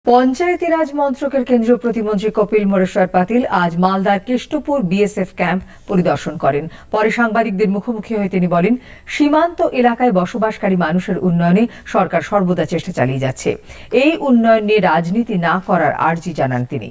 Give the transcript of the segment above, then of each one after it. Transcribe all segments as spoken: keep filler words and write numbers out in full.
পঞ্চায়েতি রাজ মন্ত্রকের কেন্দ্রীয় প্রতিমন্ত্রী কপিল মোরেশ্বর পাতিল আজ মালদার কেষ্টপুর বিএসএফ ক্যাম্প পরিদর্শন করেন। পরে সাংবাদিকদের মুখোমুখি হয়ে তিনি বলেন, সীমান্ত এলাকায় বসবাসকারী মানুষের উন্নয়নে সরকার সর্বদা চেষ্টা চালিয়ে যাচ্ছে। এই উন্নয়ন নিয়ে রাজনীতি না করার আর্জি জানান তিনি।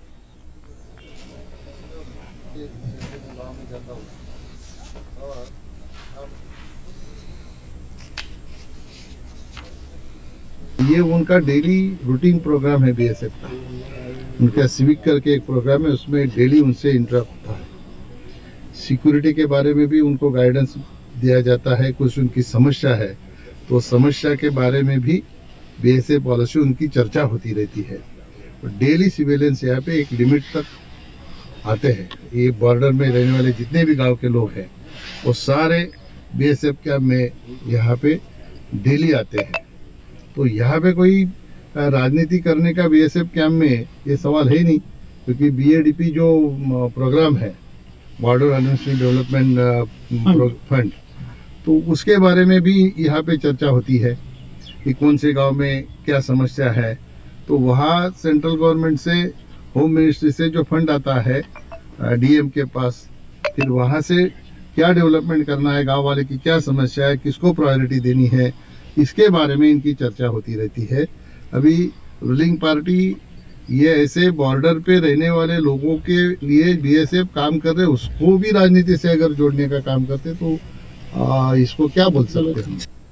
ये उनका डेली रूटीन प्रोग्राम है बीएसएफ का। उनका सिविक करके एक प्रोग्राम है, उसमें डेली उनसे इंटरेक्ट होता है। सिक्योरिटी के बारे में भी उनको गाइडेंस दिया जाता है। कुछ उनकी समस्या है तो समस्या के बारे में भी बीएसएफ पॉलिसी उनकी चर्चा होती रहती है। डेली सिविलियंस यहाँ पे एक लिमिट तक आते हैं। ये बॉर्डर में रहने वाले जितने भी गांव के लोग हैं वो सारे बीएसएफ कैंप में यहाँ पे डेली आते हैं। तो यहाँ पे कोई राजनीति करने का बीएसएफ कैंप में ये सवाल है नहीं, क्योंकि बीएडीपी जो प्रोग्राम है, बॉर्डर एडमिनिस्ट्रेटिव डेवलपमेंट फंड, तो उसके बारे में भी यहाँ पे चर्चा होती है कि कौन से गांव में क्या समस्या है। तो वहाँ सेंट्रल गवर्नमेंट से, होम मिनिस्ट्री से जो फंड आता है डीएम के पास, फिर वहाँ से क्या डेवलपमेंट करना है, गाँव वाले की क्या समस्या है, किसको प्रायोरिटी देनी है, इसके बारे में इनकी चर्चा होती रहती है। अभी रूलिंग पार्टी ये ऐसे बॉर्डर पे रहने वाले लोगों के लिए बीएसएफ काम कर रहे, उसको भी राजनीति से अगर जोड़ने का काम करते तो आ, इसको क्या बोल सकते हैं।